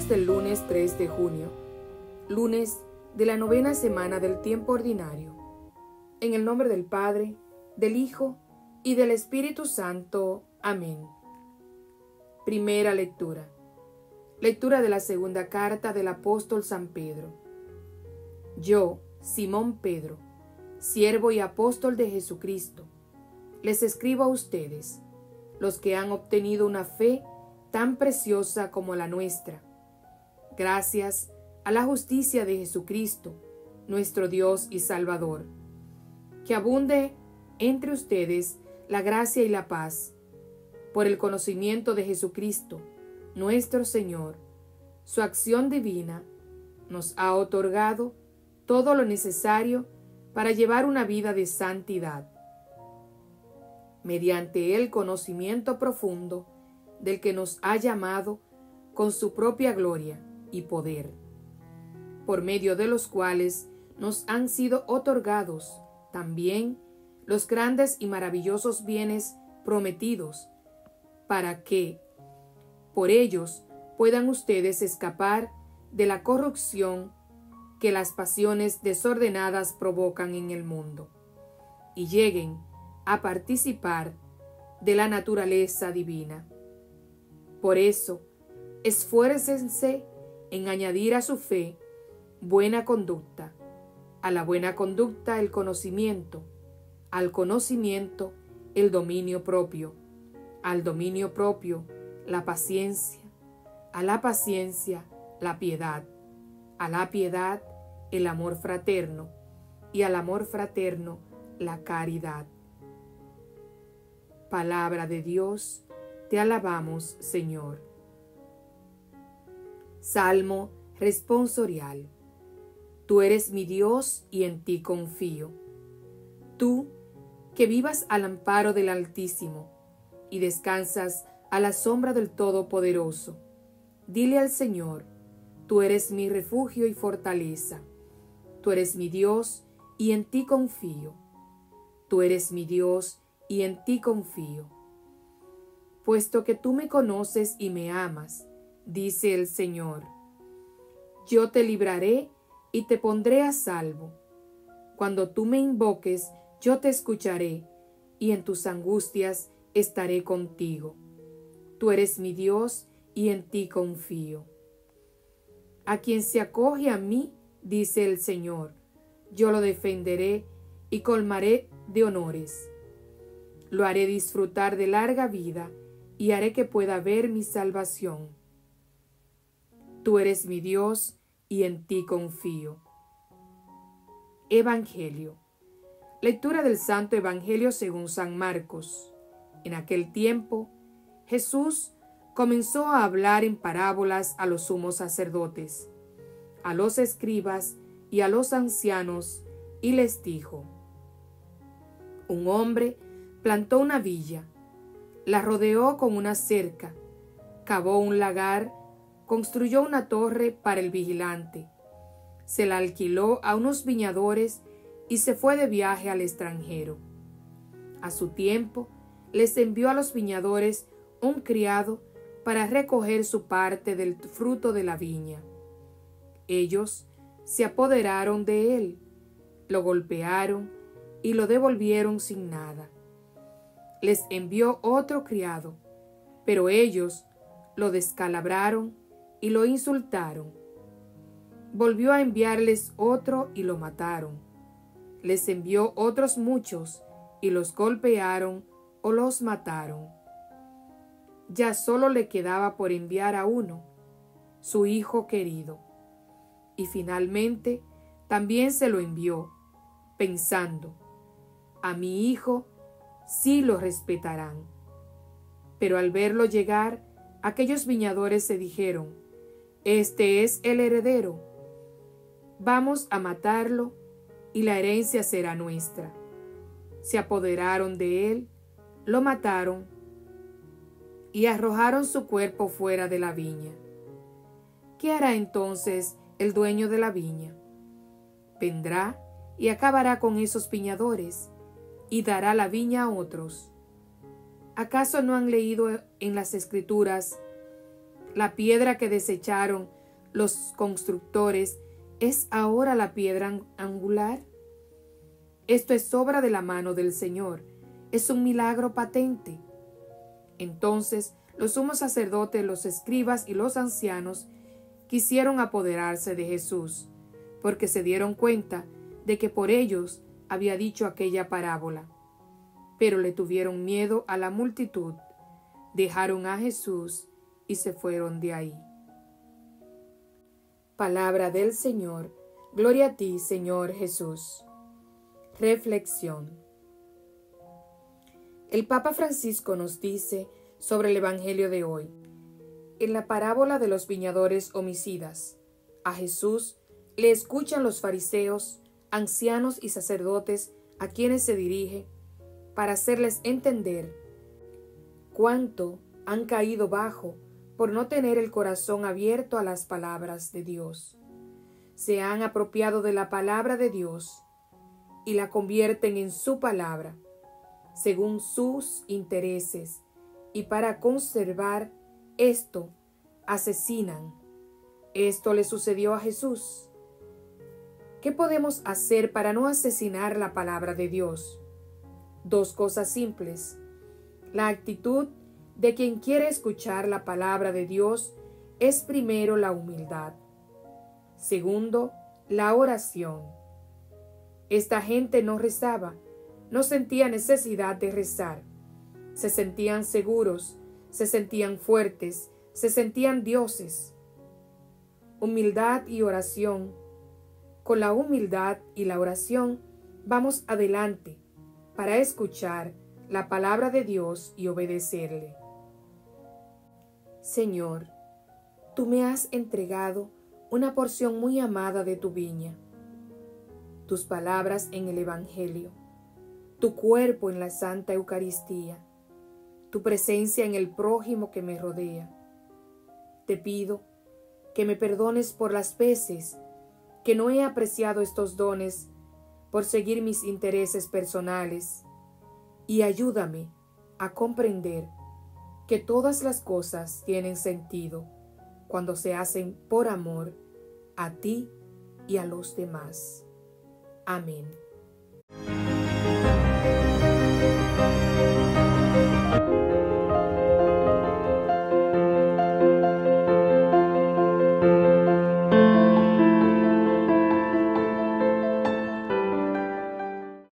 Lecturas del lunes 3 de junio, lunes de la novena semana del tiempo ordinario. En el nombre del Padre, del Hijo y del Espíritu Santo. Amén. Primera lectura. Lectura de la segunda carta del apóstol San Pedro. Yo, Simón Pedro, siervo y apóstol de Jesucristo, les escribo a ustedes, los que han obtenido una fe tan preciosa como la nuestra, gracias a la justicia de Jesucristo, nuestro Dios y Salvador. Que abunde entre ustedes la gracia y la paz, por el conocimiento de Jesucristo, nuestro Señor. Su acción divina nos ha otorgado todo lo necesario para llevar una vida de santidad, mediante el conocimiento profundo del que nos ha llamado con su propia gloria y poder, por medio de los cuales nos han sido otorgados también los grandes y maravillosos bienes prometidos, para que por ellos puedan ustedes escapar de la corrupción que las pasiones desordenadas provocan en el mundo, y lleguen a participar de la naturaleza divina. Por eso, esfuércense en añadir a su fe buena conducta, a la buena conducta el conocimiento, al conocimiento el dominio propio, al dominio propio la paciencia, a la paciencia la piedad, a la piedad el amor fraterno y al amor fraterno la caridad. Palabra de Dios, te alabamos, Señor. Salmo responsorial. Tú eres mi Dios y en ti confío. Tú, que vivas al amparo del Altísimo y descansas a la sombra del Todopoderoso, dile al Señor, tú eres mi refugio y fortaleza. Tú eres mi Dios y en ti confío. Tú eres mi Dios y en ti confío. Puesto que tú me conoces y me amas, dice el Señor, yo te libraré y te pondré a salvo. Cuando tú me invoques, yo te escucharé, y en tus angustias estaré contigo. Tú eres mi Dios y en ti confío. A quien se acoge a mí, dice el Señor, yo lo defenderé y colmaré de honores. Lo haré disfrutar de larga vida y haré que pueda ver mi salvación. Tú eres mi Dios y en ti confío. Evangelio. Lectura del Santo Evangelio según San Marcos. En aquel tiempo, Jesús comenzó a hablar en parábolas a los sumos sacerdotes, a los escribas y a los ancianos, y les dijo: Un hombre plantó una viña, la rodeó con una cerca, cavó un lagar, construyó una torre para el vigilante, se la alquiló a unos viñadores y se fue de viaje al extranjero. A su tiempo, les envió a los viñadores un criado para recoger su parte del fruto de la viña. Ellos se apoderaron de él, lo golpearon y lo devolvieron sin nada. Les envió otro criado, pero ellos lo descalabraron y lo insultaron. Volvió a enviarles otro y lo mataron. Les envió otros muchos y los golpearon o los mataron. Ya solo le quedaba por enviar a uno, su hijo querido. Y finalmente también se lo envió, pensando: a mi hijo sí lo respetarán. Pero al verlo llegar, aquellos viñadores se dijeron: este es el heredero. Vamos a matarlo y la herencia será nuestra. Se apoderaron de él, lo mataron y arrojaron su cuerpo fuera de la viña. ¿Qué hará entonces el dueño de la viña? Vendrá y acabará con esos viñadores y dará la viña a otros. ¿Acaso no han leído en las Escrituras: la piedra que desecharon los constructores es ahora la piedra angular? Esto es obra de la mano del Señor, es un milagro patente. Entonces los sumos sacerdotes, los escribas y los ancianos quisieron apoderarse de Jesús, porque se dieron cuenta de que por ellos había dicho aquella parábola. Pero le tuvieron miedo a la multitud, dejaron a Jesús y se fueron de ahí. Palabra del Señor. Gloria a ti, Señor Jesús. Reflexión. El Papa Francisco nos dice sobre el Evangelio de hoy: en la parábola de los viñadores homicidas, a Jesús le escuchan los fariseos, ancianos y sacerdotes a quienes se dirige para hacerles entender cuánto han caído bajo por no tener el corazón abierto a las palabras de Dios. Se han apropiado de la palabra de Dios y la convierten en su palabra, según sus intereses, y para conservar esto, asesinan. Esto le sucedió a Jesús. ¿Qué podemos hacer para no asesinar la palabra de Dios? Dos cosas simples. La actitud de quien quiere escuchar la palabra de Dios es primero la humildad. Segundo, la oración. Esta gente no rezaba, no sentía necesidad de rezar. Se sentían seguros, se sentían fuertes, se sentían dioses. Humildad y oración. Con la humildad y la oración vamos adelante para escuchar la palabra de Dios y obedecerle. Señor, tú me has entregado una porción muy amada de tu viña, tus palabras en el Evangelio, tu cuerpo en la Santa Eucaristía, tu presencia en el prójimo que me rodea. Te pido que me perdones por las veces que no he apreciado estos dones por seguir mis intereses personales, y ayúdame a comprender que todas las cosas tienen sentido cuando se hacen por amor a ti y a los demás. Amén.